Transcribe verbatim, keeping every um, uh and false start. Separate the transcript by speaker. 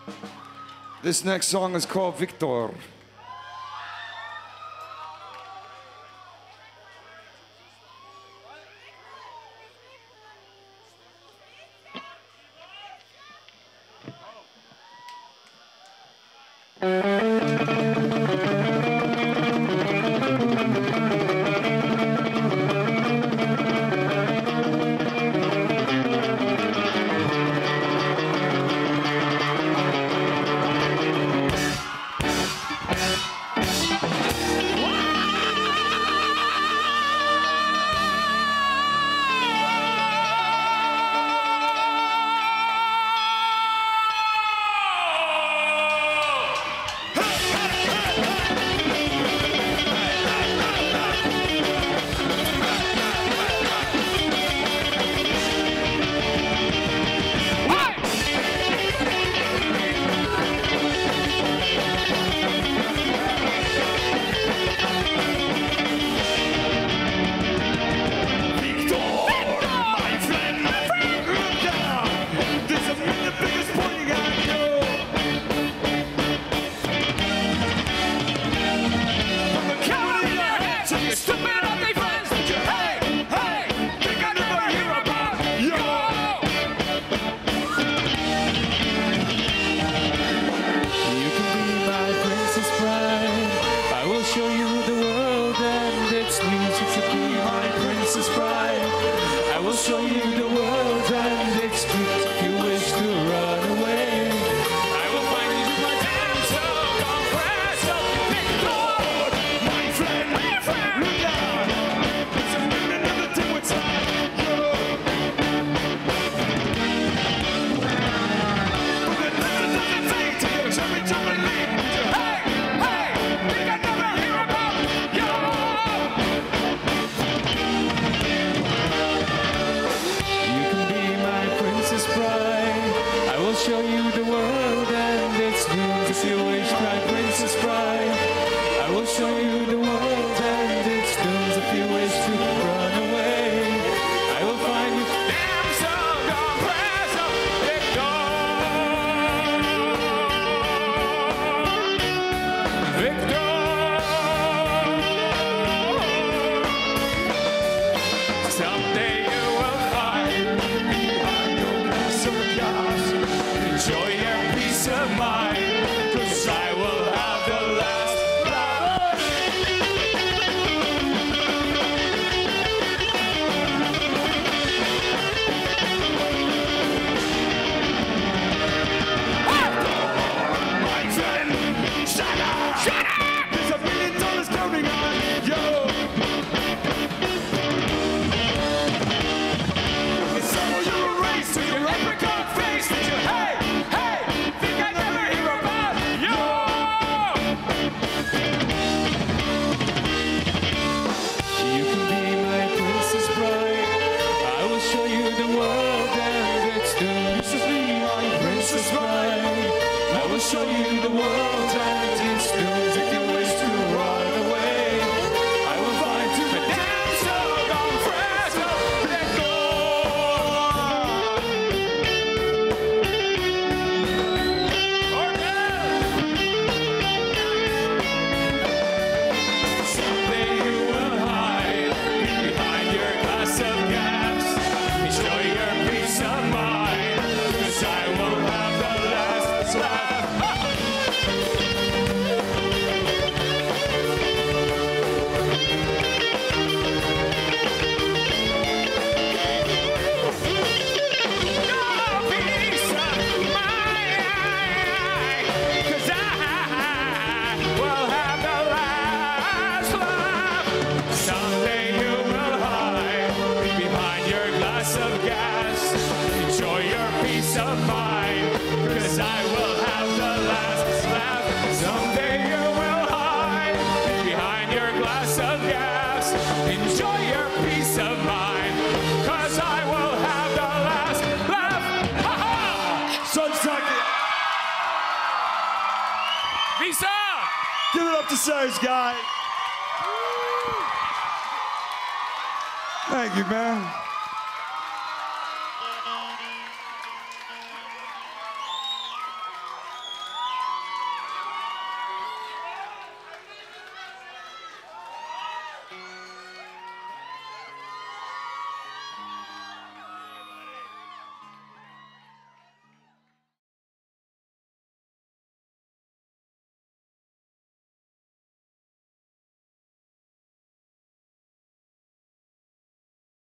Speaker 1: This next song is called VIKTOR.
Speaker 2: Show you the world and its truth. If you wish to run away, I will find you my damn soul. Compress of VIKTOR, my friend, my friend. Look out, there's a minute another thing inside you. But the little doesn't take to you. Tell me, tell me, leave. Hey, hey, think I never hear about you. I will show you the world and its dreams. If you wish, my princess bride, I will show you the world and its dreams. If you wish to run away, I will find you. Damn song, compress of VIKTOR, VIKTOR. Someday you will hide behind your glass of gas. Enjoy your peace of mind, 'cause I will have the last laugh. My friend, shut up! Shut up! There's a million dollars counting on you. It's all you erase to your apricot face that you hate. Show you the world and its dreams. If you wish to run away, I will find you a damn soul compress of Someday you will hide behind your glass of gas. Enjoy your peace of mind, 'cause I will have the last laugh. Of gas, enjoy your peace of mind, 'cause I will have the last laugh. Someday you will hide behind your glass of gas. Enjoy your peace of mind, 'cause I will have the last laugh. Ha ha! Serj Tankian. VIZA! Give it up to Serj, guys.
Speaker 1: Thank you, man.